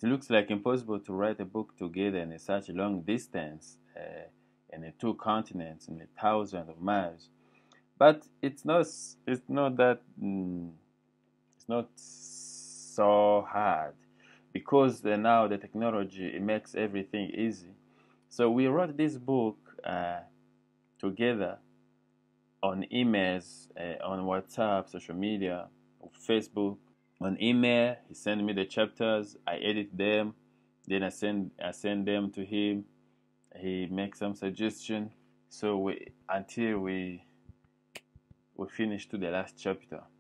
It looks like impossible to write a book together in such a long distance, in the two continents, in the thousands of miles. But it's not. It's not that. It's not so hard because now the technology it makes everything easy. So we wrote this book together on emails, on WhatsApp, social media, Facebook. On email, he sent me the chapters. I edit them, then I send them to him. He makes some suggestion. So until we finish to the last chapter.